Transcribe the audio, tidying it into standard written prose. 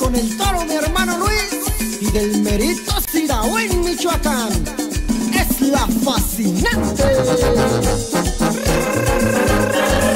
con el toro mi hermano Luis y del merito Siraú en Michoacán. Es la fascinante.